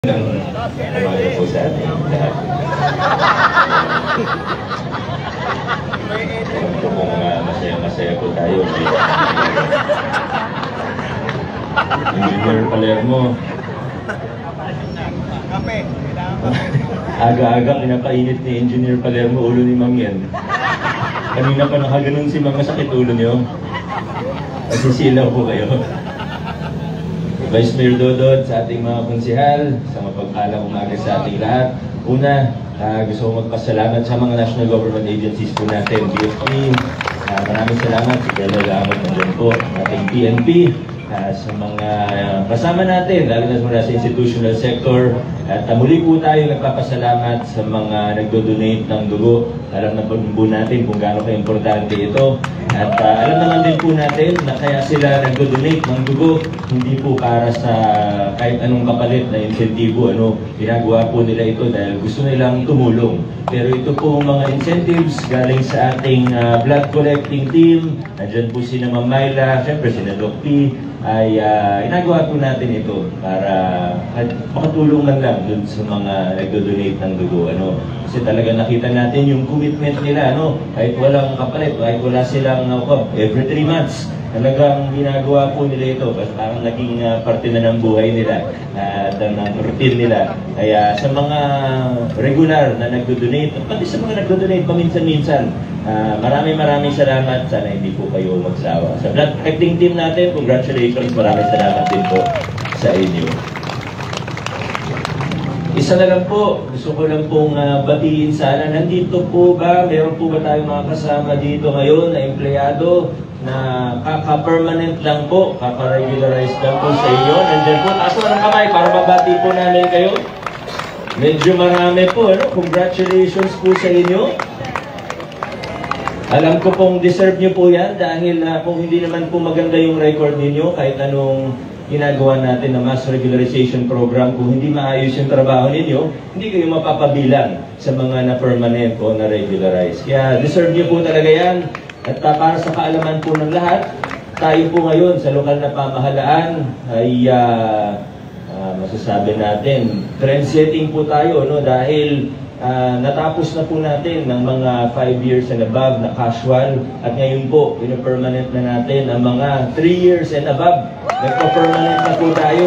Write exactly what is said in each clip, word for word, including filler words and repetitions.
Umaga po sa ating lahat. Alam ko kung uh, masaya-masaya po tayo. Engineer Palermo. Aga-aga pinapainit ni Engineer Palermo ulo ni Mang yan. Kanina pa nakaganon si Mang, masakit ulo niyo. Nasisilaw po kayo. Vice Mayor Dodot, sa ating mga konsihal, sa mapagpalang umaga sa ating lahat. Una, uh, gusto ko magpasalamat sa mga national government agencies po natin, B F P. Uh, maraming salamat, si Colonel Lamot nandiyan po, ating P N P, uh, sa mga uh, kasama natin, lalo na mula sa institutional sector. At uh, muli po tayo nagpapasalamat sa mga nagdo-donate ng dugo. Alam na po natin kung gaano ka-importante ito. At uh, alam naman din po natin na kaya sila nagdo-donate ng dugo, hindi po para sa kahit anong kapalit na insentibo. Ano, ginagawa po nila ito dahil gusto nilang tumulong. Pero ito po mga incentives galing sa ating uh, blood collecting team. Nandiyan po si Ma'am Myla, syempre si Doc P, ay uh, ginagawa po natin ito para at makatulong man lang dun sa mga nagdo-donate ng dugo. Ano, kasi talaga nakita natin yung commitment nila, ano, kahit walang kapalit, kahit wala silang uh, every three months, talagang ginagawa po nila ito kasi parang naging uh, parte na ng buhay nila at uh, ng routine nila. Kaya sa mga regular na nagdo-donate, pati sa mga nagdo-donate paminsan-minsan, uh, maraming maraming salamat. Sana hindi po kayo magsawa. Sa blood collecting team natin, congratulations, maraming salamat din po sa inyo. Isa na lang po, gusto ko lang pong uh, batiin sana. Nandito po ba, meron po ba tayong mga kasama dito ngayon na empleyado na kaka-permanent lang po, kaka-regularize lang po sa inyo? Nandiyan po, taas mo ng kamay para mabati po namin kayo. Medyo marami po, ano? Congratulations po sa inyo. Alam ko pong deserve nyo po yan dahil uh, kung hindi naman po maganda yung record ninyo, kahit anong ginagawa natin na mass regularization program, kung hindi maayos yung trabaho ninyo, hindi kayo mapapabilang sa mga na-permanent o na-regularize. Kaya deserve nyo po talaga yan. At uh, para sa kaalaman po ng lahat, tayo po ngayon sa lokal na pamahalaan ay uh, uh, masasabi natin, trend setting po tayo, no? Dahil Uh, natapos na po natin ng mga five years and above na casual at ngayon po, pina-permanent na natin ang mga three years and above. Nagpa-permanent na po tayo.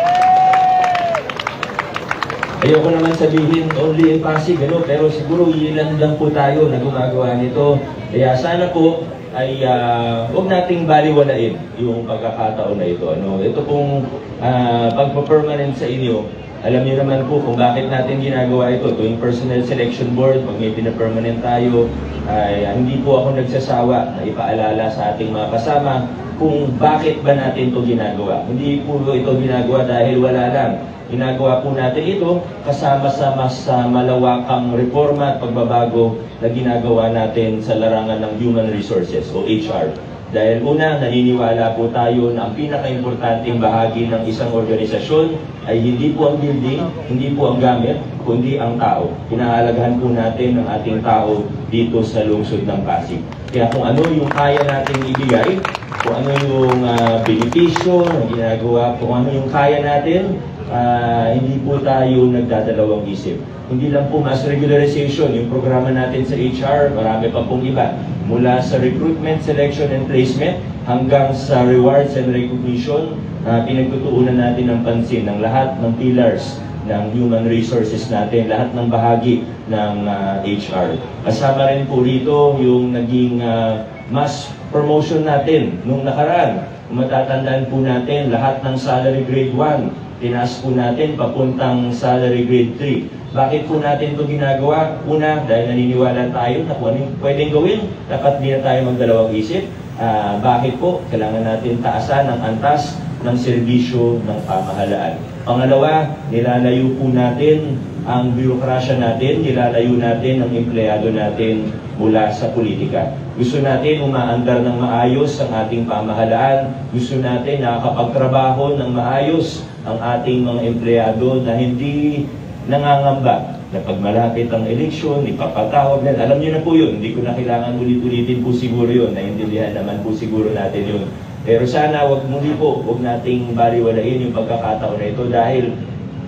Ayoko naman sabihin only in Pasig, ano? Pero siguro ilan lang po tayo na gumagawa nito. Kaya sana po ay uh, huwag nating baliwalain yung pagkakataon na ito. Ano? Ito pong uh, pagpa-permanent sa inyo. Alam niyo naman po kung bakit natin ginagawa ito. Tuwing personnel selection board, pag may pina-permanent tayo, ay hindi po ako nagsasawa na ipaalala sa ating mga kasama kung bakit ba natin ito ginagawa. Hindi po ito ginagawa dahil wala lang. Ginagawa po natin ito kasama sa mas uh, malawakang reforma at pagbabago na ginagawa natin sa larangan ng human resources o H R. Dahil una, naniniwala po tayo na ang pinaka-importanting bahagi ng isang organisasyon ay hindi po ang building, hindi po ang gamit, kundi ang tao. Pinahalagahan po natin ang ating tao dito sa lungsod ng Pasig. Kaya kung ano yung kaya nating ibigay, kung ano yung uh, benepisyo na ginagawa, kung ano yung kaya natin, uh, hindi po tayo nagdadalawang isip. Hindi lang po mass regularization, yung programa natin sa H R, marami pa pong iba. Mula sa recruitment, selection, and placement hanggang sa rewards and recognition, uh, pinagtutuunan natin ng pansin ng lahat ng pillars ng human resources natin, lahat ng bahagi ng uh, H R. Kasama rin po rito yung naging uh, mass promotion natin nung nakaraan. Kung matatandaan po natin, lahat ng salary grade one, tinaas po natin papuntang salary grade three. Bakit po natin ito ginagawa? Una, dahil naniniwala tayo na kung anong pwedeng gawin, dapat di na tayo magdalawang isip. Uh, bakit po? Kailangan natin taasan ang antas ng serbisyo ng pamahalaan. Pangalawa, nilalayo po natin ang birokrasya natin, nilalayo natin ang empleyado natin mula sa politika. Gusto natin umaandar ng maayos ang ating pamahalaan. Gusto natin nakakapagtrabaho ng maayos ang ating mga empleyado na hindi nangangamba na pag malapit ang eleksyon, ipapatawag na. Alam niyo na po yun, hindi ko na kailangan ulit-ulitin po siguro yun, naintindihan naman po siguro natin yun. Pero sana wag muli po, wag nating baliwalain yung pagkakataon na ito dahil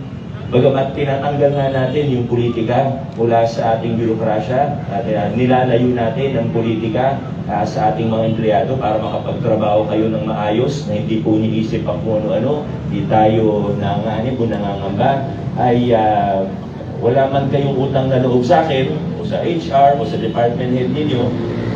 Bagamat tinatanggal nga natin yung politika mula sa ating birokrasya, at uh, nilalayo natin ang politika uh, sa ating mga empleyado para makapagtrabaho kayo ng maayos, na hindi po iniisip ang kung ano-ano, hindi tayo nanganib o nangangamba, ay uh, wala man kayong utang na loob sa akin, o sa H R, o sa department head ninyo,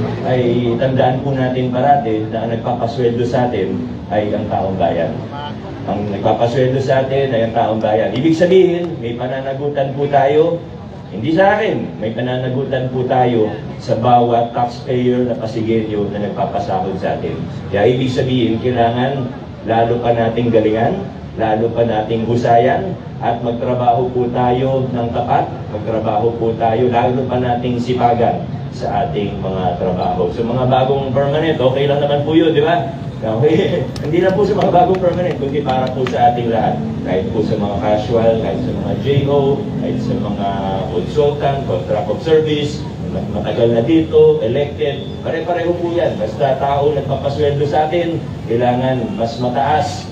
ay tandaan po natin parati na ang nagpapasweldo sa atin ay ang taong bayan. Ang nagpapasweldo sa atin ay ang taong bayan. Ibig sabihin, may pananagutan po tayo, hindi sa akin, may pananagutan po tayo sa bawat taxpayer na Pasigueño na nagpapasahod sa atin. Kaya ibig sabihin, kailangan lalo pa nating galingan, lalo pa nating husayan, at magtrabaho po tayo ng tapat, magtrabaho po tayo, lalo pa nating sipagan sa ating mga trabaho. So mga bagong permanent, okay lang naman po yun, di ba? Okay. Hindi lang po sa mga bagong permanent, kundi para po sa ating lahat. Kahit po sa mga casual, kahit sa mga J O, kahit sa mga consultant, contract of service, matagal na dito, elected, pare-pareho po yan. Basta tao nagpapasweldo sa atin, kailangan mas mataas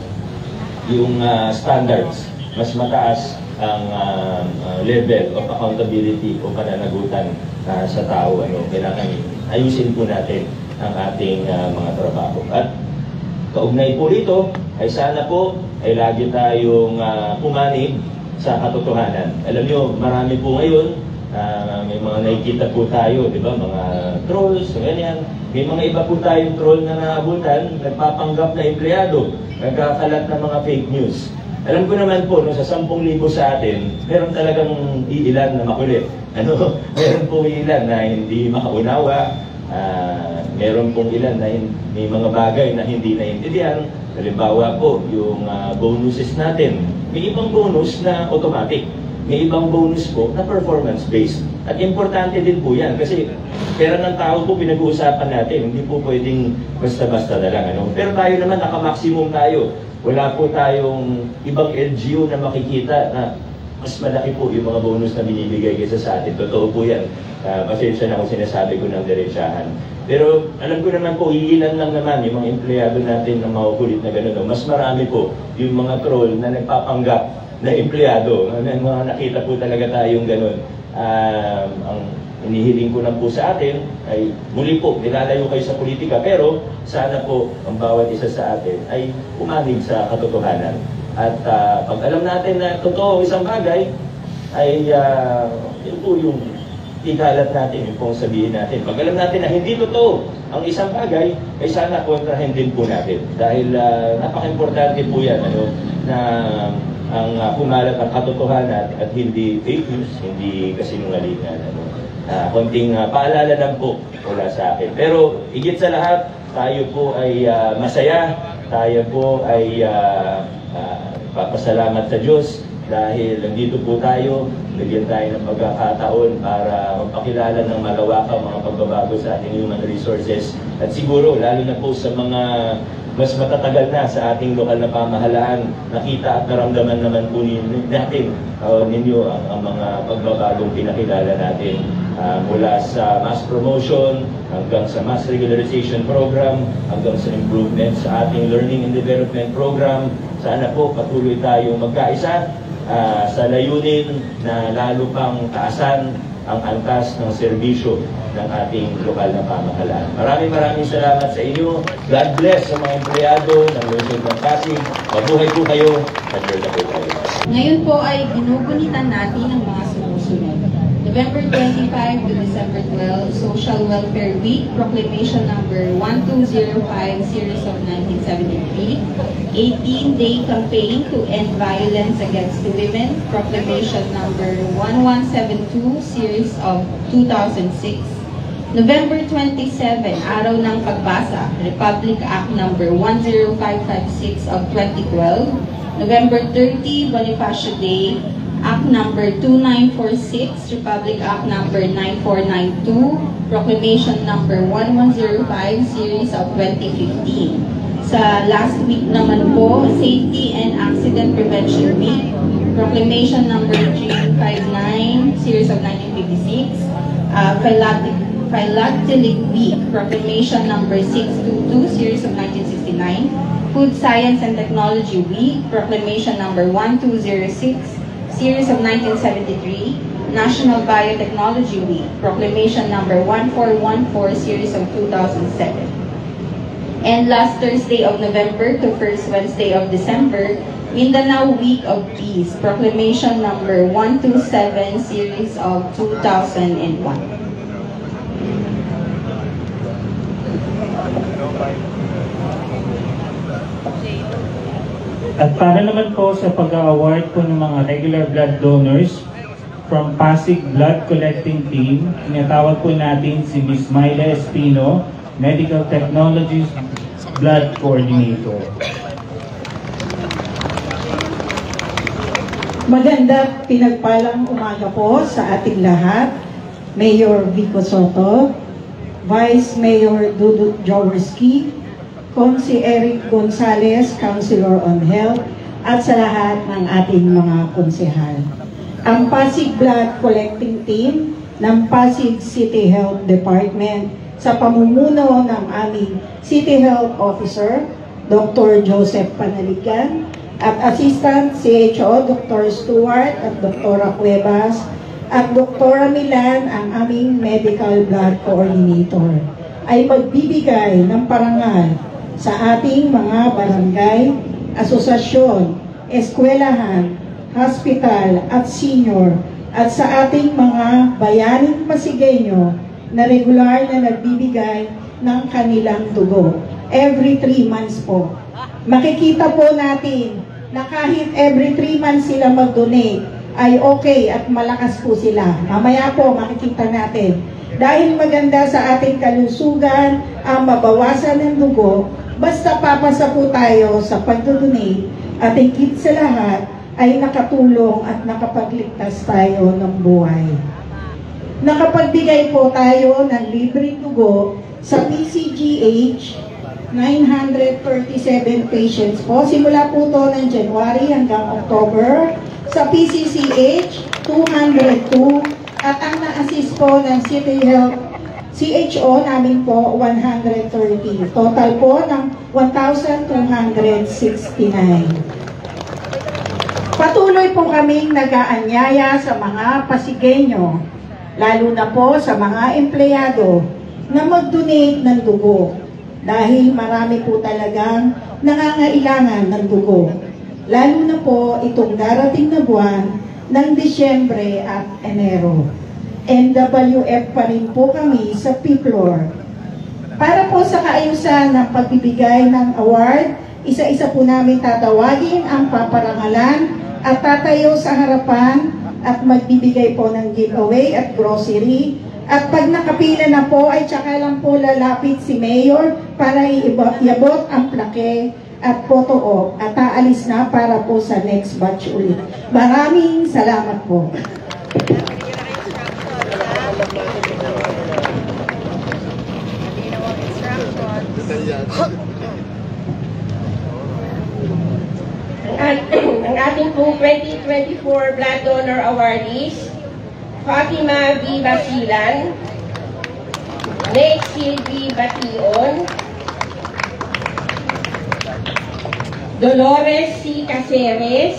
yung uh, standards, mas mataas ang uh, uh, level of accountability o pananagutan uh, sa tao. Ano, kailangan ayusin po natin ang ating uh, mga trabaho. At kaugnay po rito, ay sana po ay lagi tayong uh, pumanig sa katotohanan. Alam nyo, marami po ngayon, uh, may mga nakikita po tayo, di ba, mga trolls, ganyan. May mga iba po tayong troll na naabutan, nagpapanggap na empleyado, nagkakalat ng mga fake news. Alam ko naman po, no, sa sampung libo sa atin, meron talagang iilan na makulit. Ano, meron po ilan na hindi makaunawa, Uh, meron pong ilan na may mga bagay na hindi naiintindihan. Halimbawa po, yung uh, bonuses natin. May ibang bonus na automatic. May ibang bonus po na performance-based. At importante din po yan kasi pera ng tao po pinag-uusapan natin. Hindi po pwedeng basta-basta na lang. Ano? Pero tayo naman, naka-maximum tayo. Wala po tayong ibang L G U na makikita na mas malaki po yung mga bonus na binibigay kaysa sa atin. Totoo po yan. Uh, pasensya na kung sinasabi ko ng diretsahan. Pero alam ko naman po, iilan lang naman yung mga empleyado natin na makukulit na gano'n. No? Mas marami po yung mga troll na nagpapanggap na empleyado. May mga nakita po talaga tayong gano'n. Uh, ang inihiling ko lang po sa atin ay muli po, nilalayo kayo sa politika. Pero sana po ang bawat isa sa atin ay umanig sa katotohanan. At uh, pag alam natin na totoo isang bagay, ay uh, yun po yung ikalat natin, yung pong sabihin natin. Pag alam natin na hindi totoo ang isang bagay, ay sana kontrahin din po natin. Dahil uh, napaka-importante po yan, ano, na ang uh, pumalat ang katotohanan at hindi fake news, hindi kasinungalingan. Ano. Uh, konting uh, paalala lang po wala sa akin. Pero higit sa lahat, tayo po ay uh, masaya, tayo po ay uh, uh, papasalamat sa Diyos dahil nandito po tayo, bigyan tayo ng pagkakataon para magpakilala ng malawakang mga pagbabago sa ating human resources. At siguro, lalo na po sa mga mas matatagal na sa ating lokal na pamahalaan, nakita at naramdaman naman po natin, uh, ninyo ang, ang mga pagbabagong pinakilala natin. Uh, mula sa mass promotion, hanggang sa mass regularization program, hanggang sa improvement sa ating learning and development program. Sana po patuloy tayong magkaisa uh, sa layunin na lalo pang taasan ang antas ng serbisyo ng ating lokal na pamahalaan. Maraming maraming salamat sa inyo. God bless sa mga empleyado ng lungsod ng Pasig. Mabuhay po kayo. Mabuhay po kayo. Ngayon po ay ginugunitan natin ang mga sumusunod. November twenty-fifth to December twelfth, Social Welfare Week, Proclamation number one two zero five, series of nineteen seventy-three, eighteen-day campaign to end violence against women, Proclamation number one one seven two, series of two thousand six, November twenty-seventh, Araw ng Pagbasa, Republic Act number one zero five five six of twenty twelve, November thirtieth, Bonifacio Day, Act number two nine four six, Republic Act number nine four nine two, Proclamation number one one zero five, series of twenty fifteen. Sa last week naman po, Safety and Accident Prevention Week, Proclamation number three five nine, series of nineteen fifty-six, uh, Philatelic Week, Proclamation number six two two, series of nineteen sixty-nine, Food Science and Technology Week, Proclamation number one two zero six, series of nineteen seventy-three, National Biotechnology Week, proclamation number one four one four, series of two thousand seven. And last Thursday of November to first Wednesday of December, Mindanao Week of Peace, proclamation number one two seven, series of two thousand one. At para naman po sa pag-award po ng mga regular blood donors from Pasig Blood Collecting Team, tinatawag po natin si Miz Myla Espino, Medical Technologies Blood Coordinator. Maganda pinagpalang umaga po sa ating lahat. Mayor Vico Soto, Vice Mayor Dudut Jaworski, Consi Eric Gonzalez, Councilor on Health, at sa lahat ng ating mga konsehal. Ang Pasig Blood Collecting Team ng Pasig City Health Department sa pamumuno ng aming City Health Officer, Doctor Joseph Panaligan, at Assistant C H O, Doctor Stuart at Doktora Cuevas, at Doktora Milan, ang aming Medical Blood Coordinator, ay magbibigay ng parangal sa ating mga barangay, asosasyon, eskwelahan, hospital at senior, at sa ating mga bayaning Pasigueño na regular na nagbibigay ng kanilang dugo. Every three months po. Makikita po natin na kahit every three months sila mag-donate, ay okay at malakas po sila. Mamaya po makikita natin. Dahil maganda sa ating kalusugan ang mabawasan ng dugo, basta papasa po tayo sa pag-donate at higit sa lahat ay nakatulong at nakapagligtas tayo ng buhay. Nakapagbigay po tayo ng libreng dugo sa P C G H, nine hundred thirty-seven patients po. Simula po to ng January hanggang October. Sa P C C H, two hundred two. At ang na-assist po ng City Health C H O namin po, one hundred thirty. Total po ng one thousand two hundred sixty-nine. Patuloy po kaming nag-aanyaya sa mga Pasigueño, lalo na po sa mga empleyado, na mag-donate ng dugo. Dahil marami po talagang nangangailangan ng dugo. Lalo na po itong darating na buwan ng Disyembre at Enero. N W F pa rin po kami sa P floor. Para po sa kaayusan ng pagbibigay ng award, isa-isa po namin tatawagin ang paparangalan at tatayo sa harapan at magbibigay po ng giveaway at grocery. At pag nakapila na po ay tsaka lang po lalapit si Mayor para iabot ang plaque at photo op at aalis na para po sa next batch ulit. Maraming salamat po. Ang, ang ating pong twenty twenty-four Blood Donor Awardees, Fatima V. Basilan, Nate Silvi Bation, Dolores C. Caceres,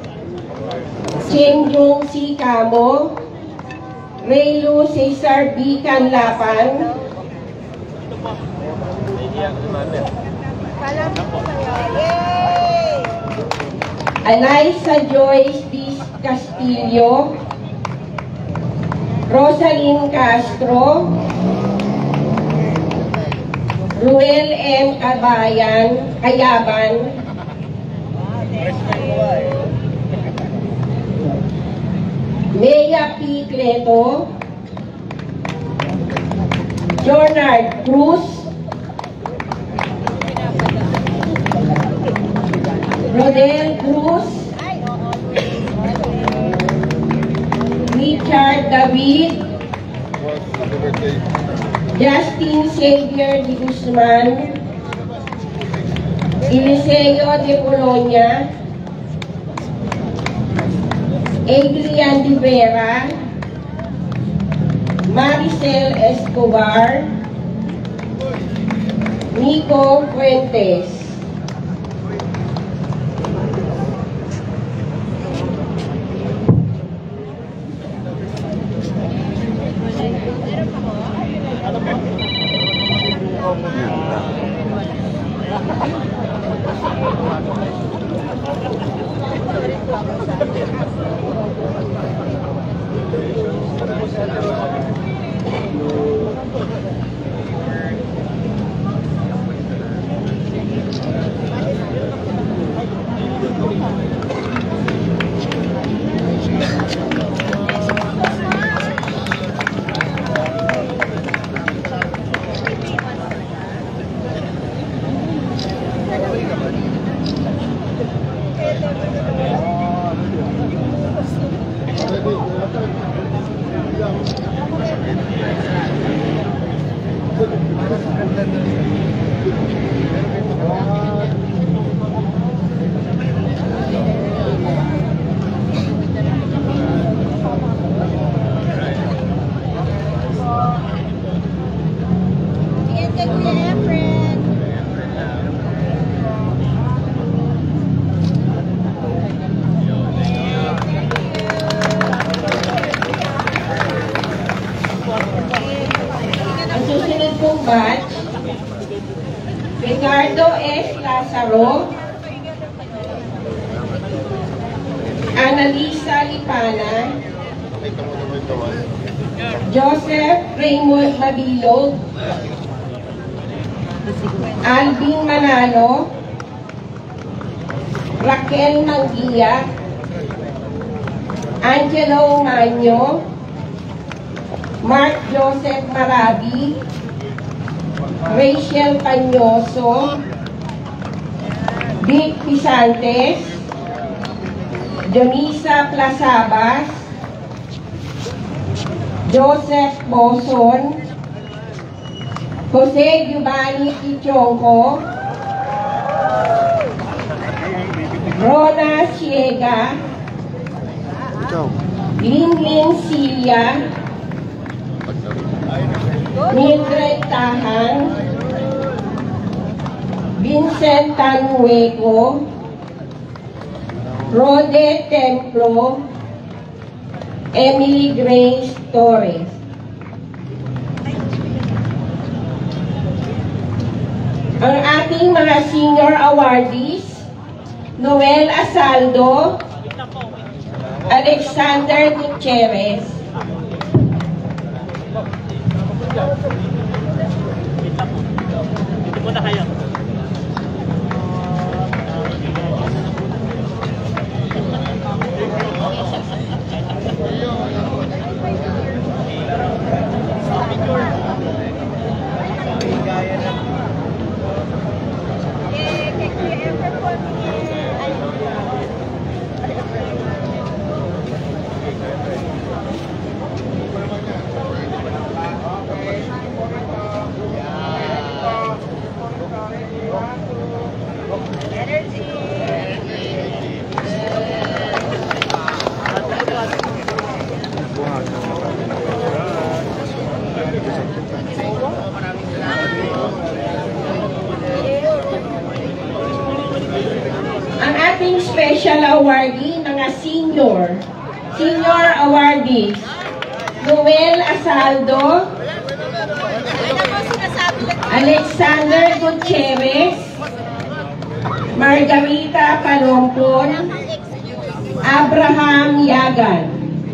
Chenjong C. Camo, Reylo Cesar B. Canlapan, Eliza Joyce D. Castillo, Rosalyn Castro, Ruel M. Cabayan, Cayaban, Mea P. Cleto, Jonard Cruz, Rodel Cruz, Richard David, Justin Xavier de Guzman, Eliseo de Polonia, Adrian de Vera, Maricel Escobar, Nico Fuentes. Lazaro, Annalisa Lipana, Joseph Raymond Mabilog, Alvin Manalo, Raquel Manguia, Angelo Manyo, Mark Joseph Marabi, Rachel Pañoso, Vic Pisantes, Jonisa Plasabas, Joseph Boson, Jose Giovanni Pichonco, Rona Siega, Linlin Silia, Mildred Tahan, Vincent Tanueco, Rode Templo, Emily Grace Torres. Ang ating mga senior awardees, Noel Asaldo, Alexander Gutierrez, Dito muna kayo. ang ating special awardee, mga senior, senior awardees, Noel Asaldo, Alexander Gutierrez, Margarita Palompon, Abraham Yagan.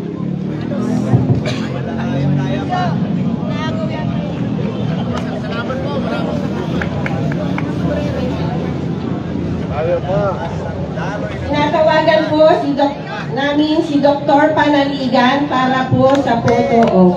Tinatawagan po si Dok namin si Doktor Panaligan para po sa photo op.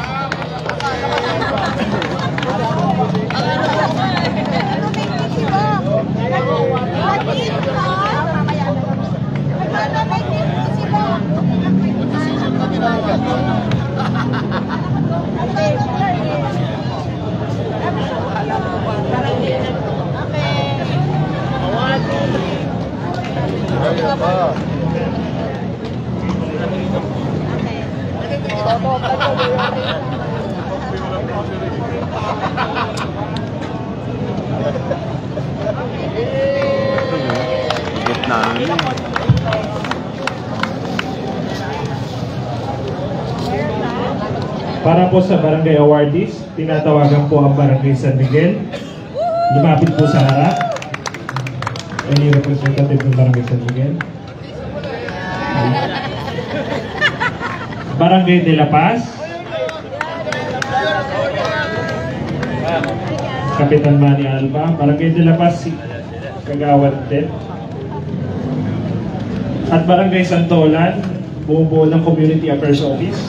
Para po sa Barangay Awardees, tinatawagan po ang Barangay San Miguel. Lumapit po sa harap. Any representative ng Barangay San Miguel? Barangay de la Paz. Kapitan Manny Alba. Barangay de la Paz, si Kagawad din. At Barangay Santolan, bumubuo ng Community Affairs Office.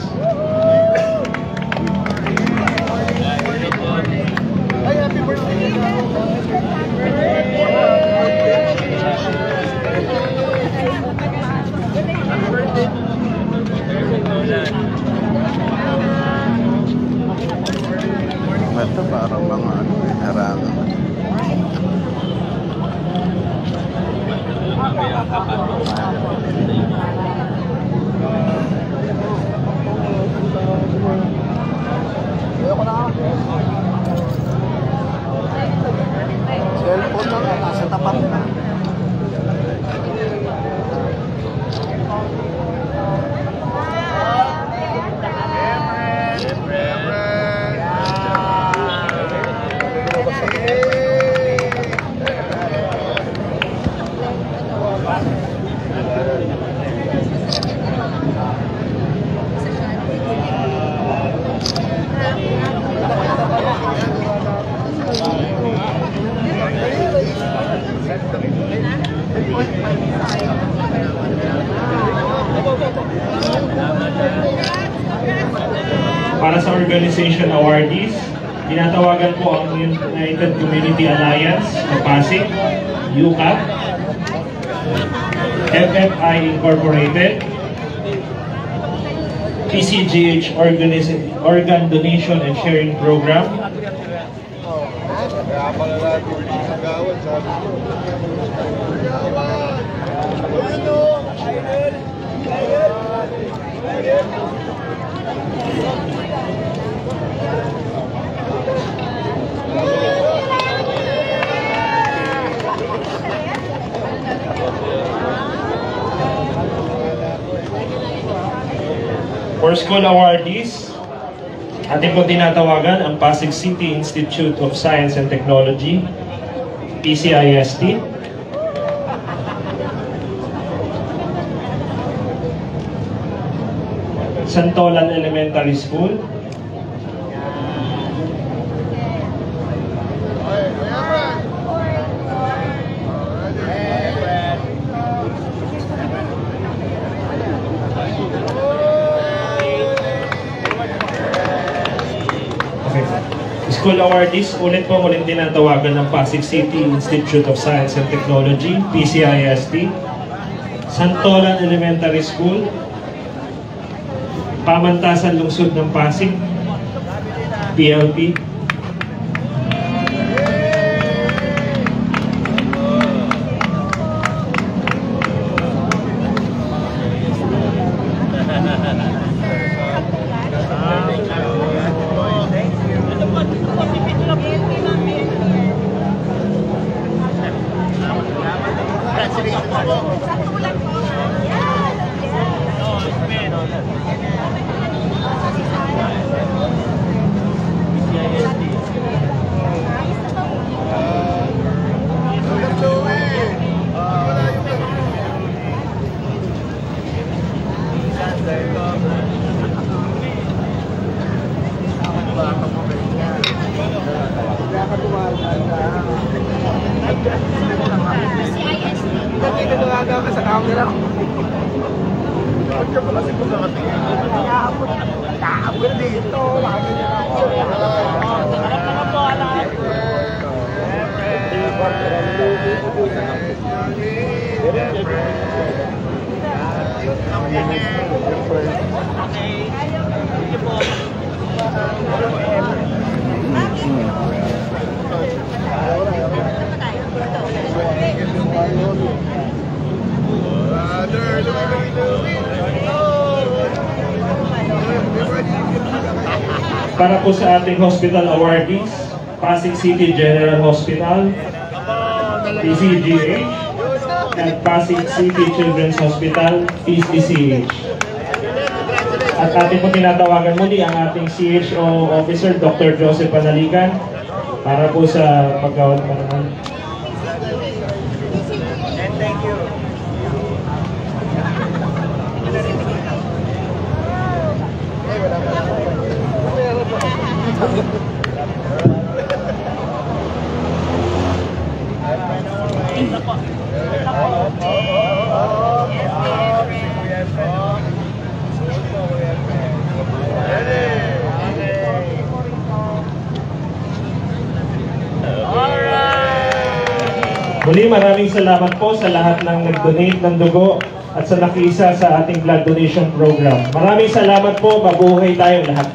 Ito parang mga ano, harangan. Cellphone lang na nasa tapat na. para sa organization awardees, tinatawagan po ang United Community Alliance ng Pasig, U C A P, F F I Incorporated, P C G H Organiz- Organ Donation and Sharing Program, for school awardees, ating po tinatawagan ang Pasig City Institute of Science and Technology, P C I S T. Santolan Elementary School, School awardees, ulit po muling tinatawagan ng Pasig City Institute of Science and Technology, P C I S T, Santolan Elementary School, Pamantasan Lungsod ng Pasig, P L P, para po sa ating hospital awardees, Pasig City General Hospital, P C G H, at Pasig City Children's Hospital, P C C H. At ating po tinatawagan muli ang ating C H O Officer, Doctor Joseph Panaligan, para po sa paggawa ng panahon. And thank you. Muli, maraming salamat po sa lahat ng nag-donate ng dugo at sa nakiisa sa ating blood donation program. Maraming salamat po, mabuhay tayong lahat.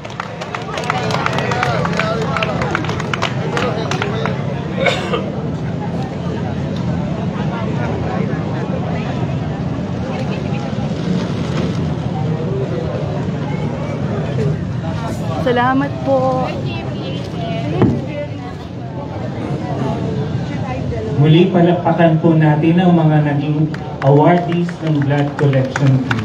Salamat po. Muli, palakpakan po natin ang mga naging awardees ng blood collection team.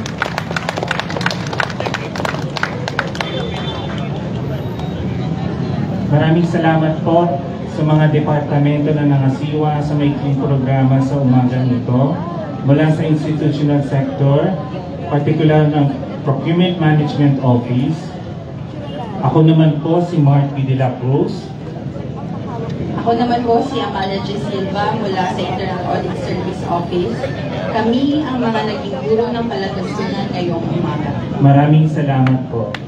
Maraming salamat po sa mga departamento na nangasiwa sa maikling programa sa umagang ito, mula sa institutional sector, particular ng Procurement Management Office. Ako naman po si Mark P. De La Cruz. Ako naman po si Amalia G. Silva mula sa Internal Audit Service Office. Kami ang mga naging guro ng palatuntunan ngayong umaga. Maraming salamat po.